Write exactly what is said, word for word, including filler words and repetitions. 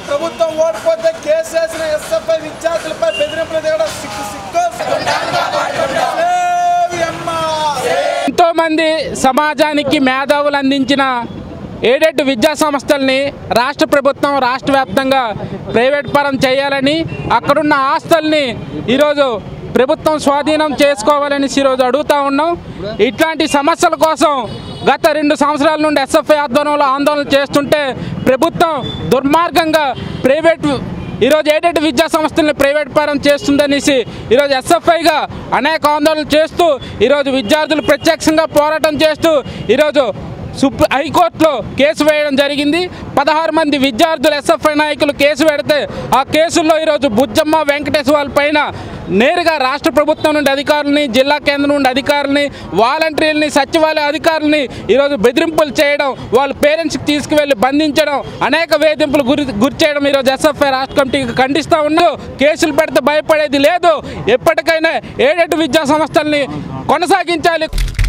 ప్రభుత్వం ఓడిపోతే కేసు వేసిన ఎస్ఎఫ్ఐ విద్యార్థులపై బెదిరింపులు దిగడం సిగ్గు సిగ్గు ఎంతో మంది సమాజానికి మేధావులు అందించిన ఏడెడ్ విద్యా సంస్థల్ని రాష్ట్ర ప్రభుత్వం రాష్ట్ర వ్యాప్తంగా ప్రైవేట్ పరం చేయాలని అక్కడున్న ఆస్తుల్ని ఈరోజు ప్రభుత్వం స్వాధీనం చేసుకోవాలని ఈరోజు అడుగుతూ ఉన్నాం. ఇట్లాంటి సమస్యల కోసం గత రెండు సంవత్సరాల నుండి ఎస్ఎఫ్ఐ ఆధ్వర్యంలో ఆందోళన చేస్తుంటే ప్రభుత్వం దుర్మార్గంగా ప్రైవేట్ ఈరోజు ఏడెడ్ విద్యా సంస్థల్ని ప్రైవేట్ పరం చేస్తుందనేసి ఈరోజు ఎస్ఎఫ్ఐగా అనేక ఆందోళనలు చేస్తూ ఈరోజు విద్యార్థులు ప్రత్యక్షంగా పోరాటం చేస్తూ ఈరోజు సుప్రీ హైకోర్టులో కేసు వేయడం జరిగింది. పదహారు మంది విద్యార్థులు ఎస్ఎఫ్ఐ నాయకులు కేసు పెడితే ఆ కేసుల్లో ఈరోజు బుజ్జమ్మ వెంకటేశ్వర వాళ్ళ పైన నేరుగా రాష్ట్ర ప్రభుత్వం నుండి అధికారులని, జిల్లా కేంద్రం నుండి అధికారులని, వాలంటీర్లని, సచివాలయ అధికారులని ఈరోజు బెదిరింపులు చేయడం, వాళ్ళ పేరెంట్స్కి తీసుకువెళ్ళి బంధించడం, అనేక వేధింపులు గురి గురి చేయడం ఈరోజు ఎస్ఎఫ్ఐ రాష్ట్ర కమిటీకి ఖండిస్తూ ఉన్నాం. కేసులు పెడితే భయపడేది లేదు. ఎప్పటికైనా ఏడెడ్ విద్యా సంస్థల్ని కొనసాగించాలి.